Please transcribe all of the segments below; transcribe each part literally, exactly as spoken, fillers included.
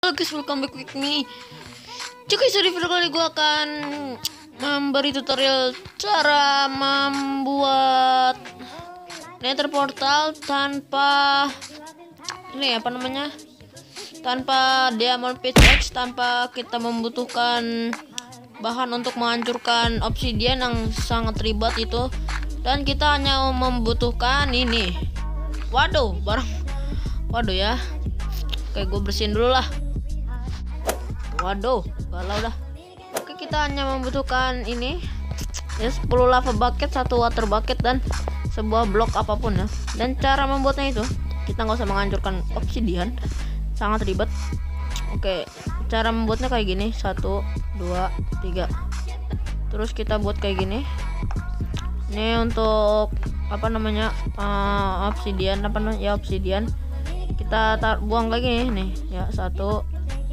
Halo guys, welcome back with me. Cukup sorry video kali gue akan memberi tutorial cara membuat nether portal tanpa ini apa namanya? Tanpa diamond pickaxe, tanpa kita membutuhkan bahan untuk menghancurkan obsidian yang sangat ribet itu, dan kita hanya membutuhkan ini. Waduh, barang. Waduh ya. Oke, gue bersihin dulu lah. Waduh, galau dah. Oke, kita hanya membutuhkan ini ya, sepuluh lava bucket, satu water bucket, dan sebuah blok apapun ya. Dan cara membuatnya itu, kita nggak usah menghancurkan obsidian, sangat ribet. Oke, cara membuatnya kayak gini, satu, dua, tiga. Terus kita buat kayak gini. Ini untuk apa namanya, uh, obsidian apa namanya ya obsidian. Kita tar buang lagi nih, nih ya, satu.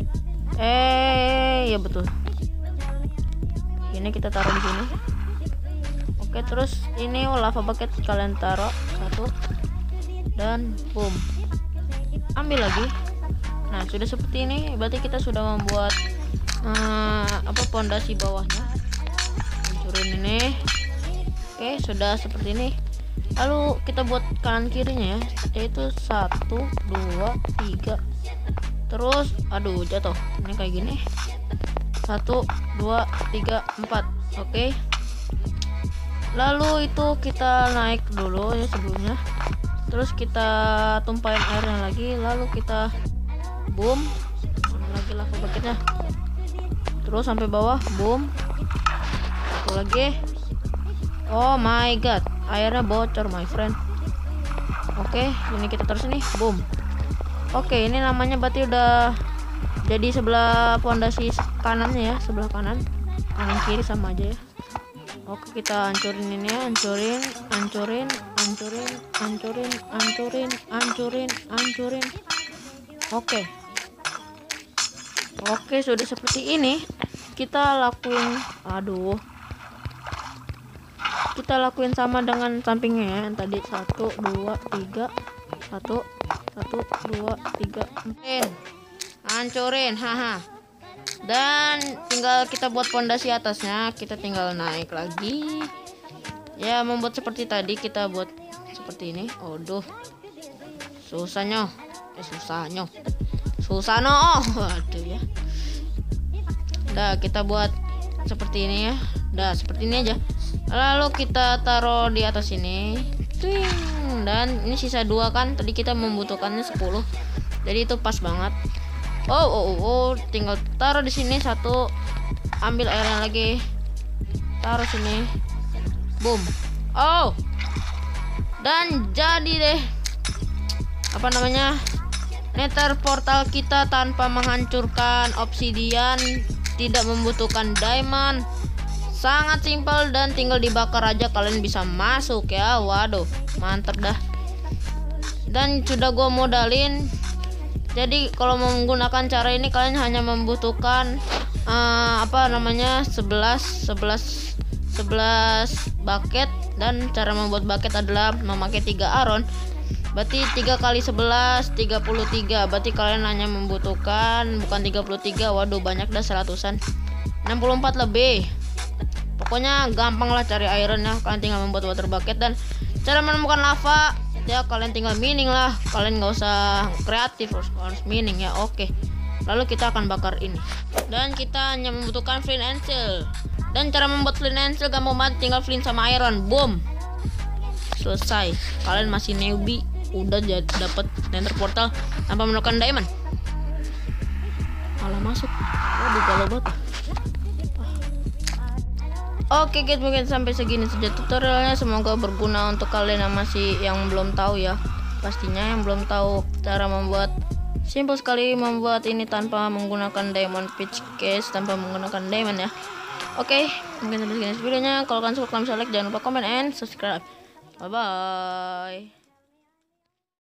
Eh ya betul. Ini kita taruh di sini. Oke, terus ini oh, lava bucket kalian taruh satu, dan boom, ambil lagi. Nah, sudah seperti ini, berarti kita sudah membuat uh, apa pondasi bawahnya. Hancurin ini. Oke, sudah seperti ini. Lalu kita buat kanan kirinya ya, yaitu satu, dua, tiga. Terus, aduh jatuh. Ini kayak gini. Satu, dua, tiga, empat. Oke. Lalu itu kita naik dulu ya sebelumnya. Terus kita tumpahin airnya lagi. Lalu kita boom. Mana lagi lava bucketnya. Terus sampai bawah, boom. Satu lagi. Oh my god, airnya bocor my friend. Oke, ini kita terus nih, boom. Oke, ini namanya berarti udah jadi sebelah pondasi kanannya ya, sebelah kanan, kanan kiri sama aja ya. Oke, kita hancurin ini ya, hancurin, hancurin, hancurin, hancurin, hancurin, hancurin, hancurin. Oke. Oke, sudah seperti ini. Kita lakuin, aduh. Kita lakuin sama dengan sampingnya ya, yang tadi satu, dua, tiga, satu, satu, dua, tiga, empat. Hancurin, haha. Dan tinggal kita buat pondasi atasnya, kita tinggal naik lagi. Ya, membuat seperti tadi kita buat seperti ini. Aduh, susahnya, eh, susahnya, susah no. Waduh ya. Udah, kita buat seperti ini ya. Udah, seperti ini aja. Lalu kita taruh di atas ini. Twing. Dan ini sisa dua kan. Tadi kita membutuhkannya sepuluh. Jadi itu pas banget. Oh, oh, oh, oh. Tinggal taruh di sini satu. Ambil airnya lagi. Taruh sini. Boom. Oh. Dan jadi deh. Apa namanya? Nether portal kita tanpa menghancurkan obsidian. Tidak membutuhkan diamond. Sangat simpel dan tinggal dibakar aja kalian bisa masuk ya. Waduh, mantap dah. Dan sudah gue modalin. Jadi kalau menggunakan cara ini kalian hanya membutuhkan uh, apa namanya sebelas sebelas sebelas bucket, dan cara membuat bucket adalah memakai tiga iron. Berarti tiga kali sebelas, tiga puluh tiga. Berarti kalian hanya membutuhkan bukan tiga puluh tiga. Waduh, banyak dah, seratusan. enam puluh empat lebih. Pokoknya gampang lah cari iron ya. Kalian tinggal membuat water bucket, dan cara menemukan lava ya kalian tinggal mining lah. Kalian nggak usah kreatif, harus, harus mining ya. Oke, lalu kita akan bakar ini, dan kita hanya membutuhkan flint and steel. Dan cara membuat flint and steel gampang banget, tinggal flint sama iron, boom, selesai. Kalian masih newbie udah jadi dapat nether portal tanpa menemukan diamond. Malah masuk. Waduh, galau banget. Oke guys, mungkin sampai segini saja tutorialnya. Semoga berguna untuk kalian yang masih yang belum tahu ya. Pastinya yang belum tahu cara membuat, simple sekali membuat ini tanpa menggunakan diamond pickaxe, tanpa menggunakan diamond ya. Oke, mungkin sampai segini videonya. Kalau kalian suka, kalian bisa like, jangan lupa comment and subscribe. Bye bye.